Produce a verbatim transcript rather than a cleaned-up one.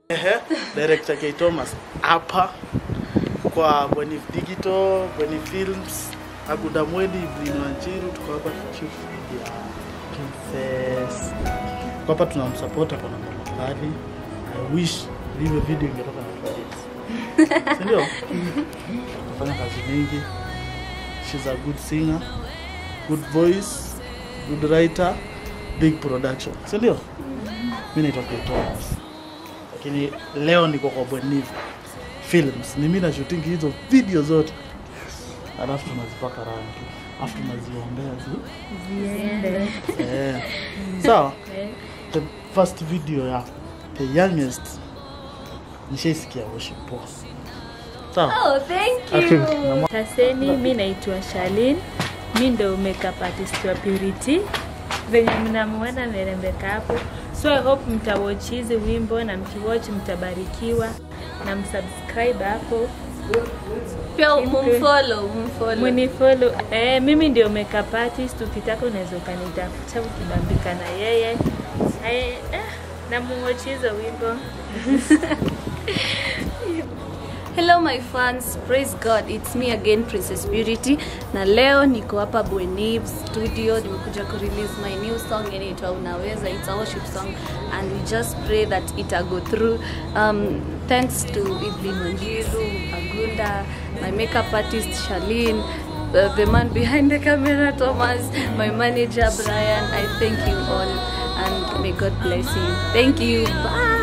Ehe, director K Thomas hapa kwa Bwenif Digital, Bwenif Films, Aguda Mwedi, Blino Anjiru, tuko hapa shoot ya Princess. Kwa hapa tunamsupport kwa namba mbali. I wish live video ingetoka na Travis. Ndio? Anafanya kazi nyingi. She's a good singer, good voice, good writer, big production. Ndio? Mimi naitwa K Thomas. Lakini leo niko kwa Bwenif Films. Ni mimi na shooting hizo video zote. Alafu tunazipaka rangi. Alafu tunaziombea zi ziende. Eh. So, the first video ya the youngest nishaisikia worship poa. So, oh, thank you. Taseni, mimi naitwa Shalin. Mimi ndo makeup artist wa Purity. Venye mnamuona merembeka hapo. So I hope mtawatch hizi wimbo na mkiwatch mtabarikiwa na msubscribe hapo. Pia mumfollow, mumfollow. Munifollow. Eh, mimi ndio makeup artist, ukitaka unaweza kanitafuta ukibambika na yeye. Eh, eh na muwatch hizo wimbo. Hello my fans, praise God, it's me again Princess Purity. Na leo niko hapa Bwenif studio, nimekuja ku release my new song inaitwa Unaweza. It's a worship song and we just pray that it will go through. Um, thanks to Blino Anjiru, Agunda, my makeup artist Shalin, uh, the man behind the camera Thomas, my manager Brian. I thank you all and may God bless you. Thank you. Bye.